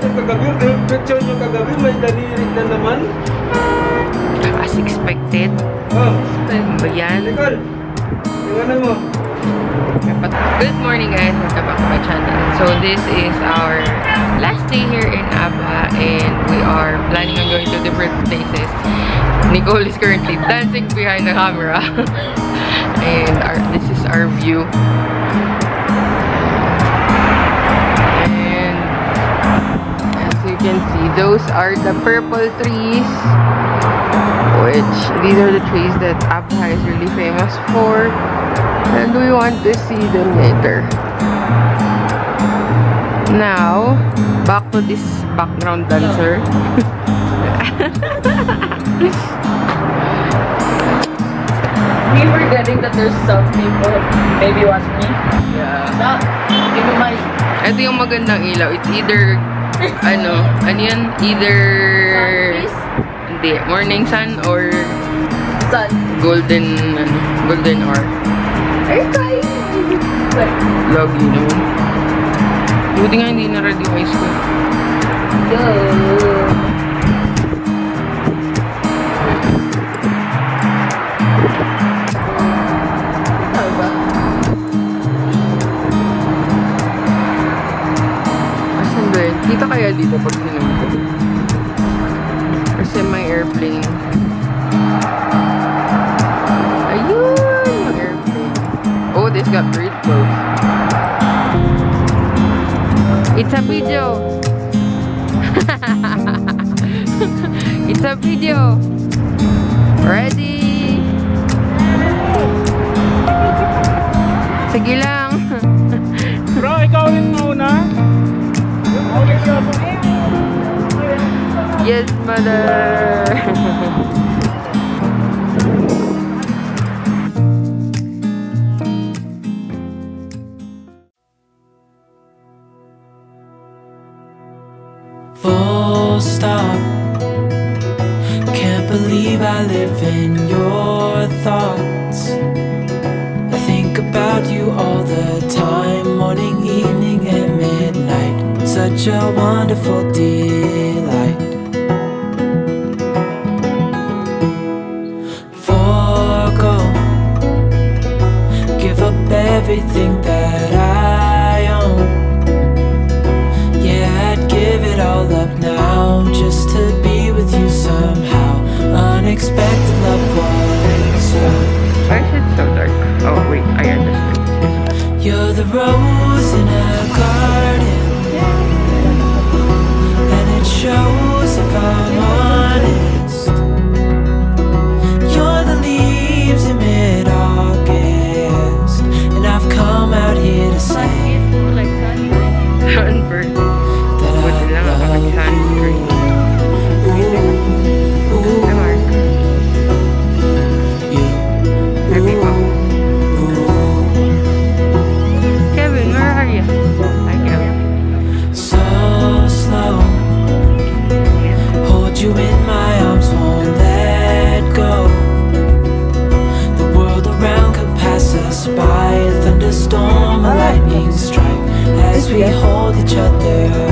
natin kagabi. Picture nyo kagabi, may daliri na naman. As expected. Oh. Ba yan? Nicole, tingnan mo. Good morning guys, welcome back to my channel. So this is our last day here in Aba and we are planning on going to different places. Nicole is currently dancing behind the camera. And this is our view. And as you can see, those are the purple trees. Which these are the trees that Aba is really famous for. And we want to see them later. Now, back to this background dancer. Me forgetting that there's some people maybe watch me. Yeah. Maybe my... Ito yung magandang ilaw. It's either, ano yan? Either... Hindi, morning sun or... Sun. Golden hour. Are you trying? Lagi naman. Buti nga hindi na ready yung ice cream. Yo. Asan ba yun? Kita kaya dito pag sinom ko? Kasi may airplane. Ayun! May airplane. Oh, this got really close. It's a video! It's a video! Ready? Sige lang. Bro, ikaw rin muna. Yes, mother! Full stop. Can't believe I live in your thoughts. I think about you all the time, morning, evening, and midnight. Such a wonderful delight. Forgo, give up everything that I own. Yeah, I'd give it all up now just to be with you somehow. Unexpected love was found. Why is it so dark? Oh wait, I understand. You're the rose in a garden, and it shows if I'm honest. You're the leaves in mid-August, and I've come out here to say Sunburn. that Buti lang ako nag-sunscreen. Hi, Mark. Happy pa. Kevin, where are you? Hi, Kevin. So slow, hold you in my arms, won't let go. The world around could pass us by, a thunderstorm, a lightning strike, as we hold each other